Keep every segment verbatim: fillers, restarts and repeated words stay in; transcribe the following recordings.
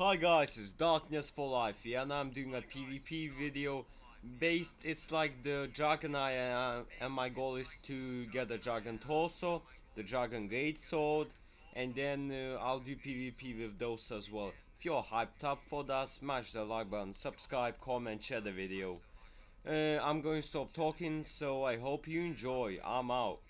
Hi guys, it's Darkness for Life here, and I'm doing a PvP video based, it's like the Dragon Eye, uh, and my goal is to get the Dragon Torso, the Dragon Great Sword, and then uh, I'll do PvP with those as well. If you're hyped up for that, smash the like button, subscribe, comment, share the video. Uh, I'm going to stop talking, so I hope you enjoy. I'm out.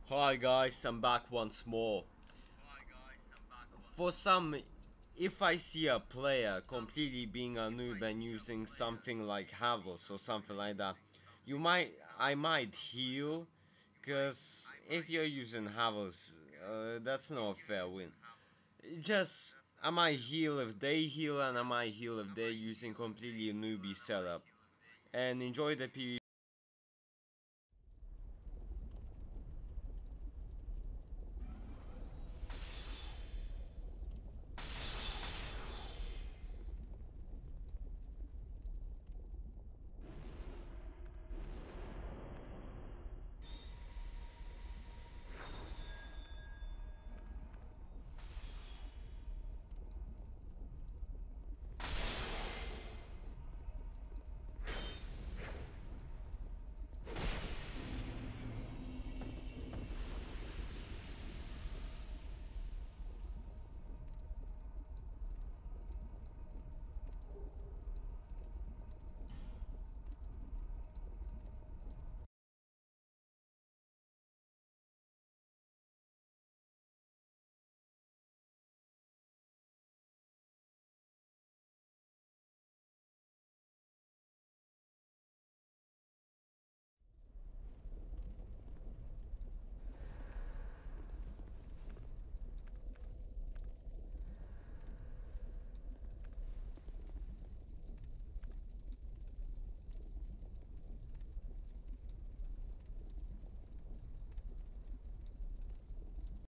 Hi guys, I'm back once more. For some, if I see a player completely being a noob and using something like Havels or something like that, you might, I might heal, because if you're using Havels, uh, that's not a fair win. Just, I might heal if they heal, and I might heal if they're using completely a newbie setup. And enjoy the PvP.